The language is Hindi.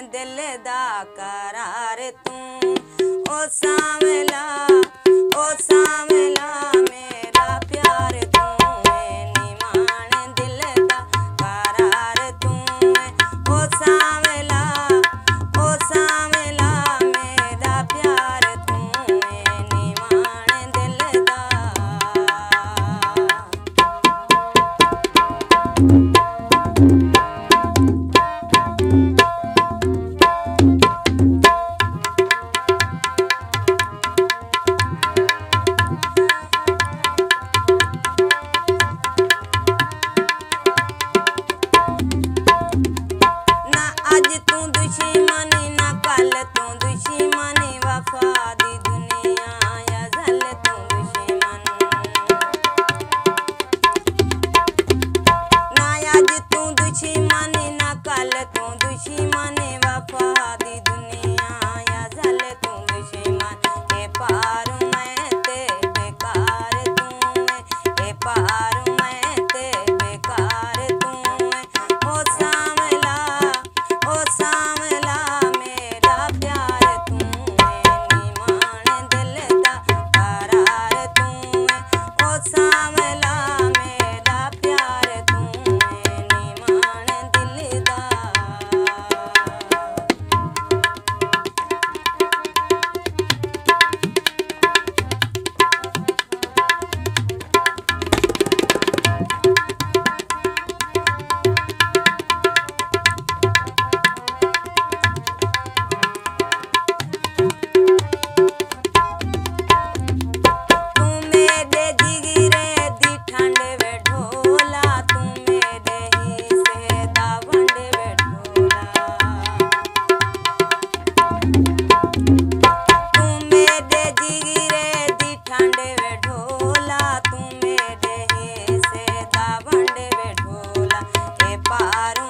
दिल दा करार तू ओ सांवला मेरा प्यार तू निमान दिल दा करार तू ओ सांवला मेरा प्यार तू निमान दिल दा। ना अज तू दुश्मनी ना कल तू दुश्मनी वफा दी दुनिया या जल तू दुश्मन। ना अज तू दुश्मनी ना कल तू दुश्मनी वफा दी दुनिया या जल तू दुश्मन। ए पारू मैं ते बेकार तू ए पारू मैं ते बेकार तू ओ सांवला मेरा प्यार तू निमान दिल दा करार तू ओ सांवला मेरा प्यार तू निमान दिल दा। तू मेरे जिगरे दी ठंड वे ढोला तू मेरे हिस्से दा वंड वे ढोला। तू मेरे जिगरे दी ठंड वे ढोला तू मेरे हिस्से दा वंड वे ढोला। ए पार